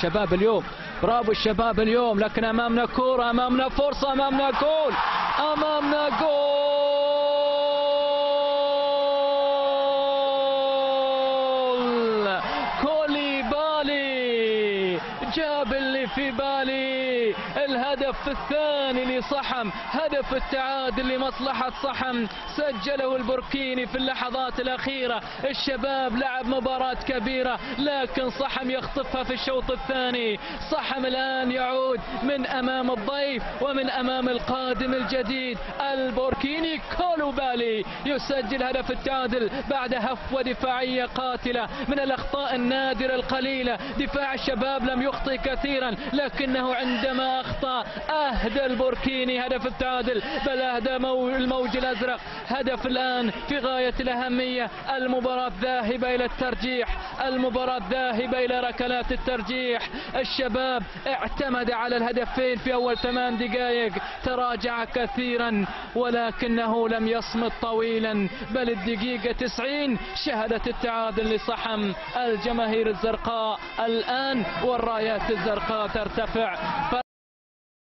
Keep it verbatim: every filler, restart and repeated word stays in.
الشباب اليوم، برافو الشباب اليوم، لكن امامنا كورة، امامنا فرصة، امامنا جول، امامنا جول. كوليبالي جاب اللي في بالي، الهدف الثاني لصحم، هدف التعادل لمصلحة صحم سجله البوركيني في اللحظات الأخيرة. الشباب لعب مباراة كبيرة لكن صحم يخطفها في الشوط الثاني. صحم الآن يعود من أمام الضيف ومن أمام القادم الجديد البوركيني. كوليبالي يسجل هدف التعادل بعد هفوة دفاعية قاتلة من الأخطاء النادرة القليلة. دفاع الشباب لم يخطئ كثيرا لكنه عندما أخطأ أهدى البوركيني هدف التعادل، بل أهدى الموج الأزرق هدف الآن في غاية الأهمية. المباراة ذاهبة إلى الترجيح، المباراة ذاهبة إلى ركلات الترجيح. الشباب اعتمد على الهدفين في أول ثمان دقائق، تراجع كثيرا ولكنه لم يصمت طويلا، بل الدقيقة تسعين شهدت التعادل لصحم. الجماهير الزرقاء الآن والرايات الزرقاء ترتفع.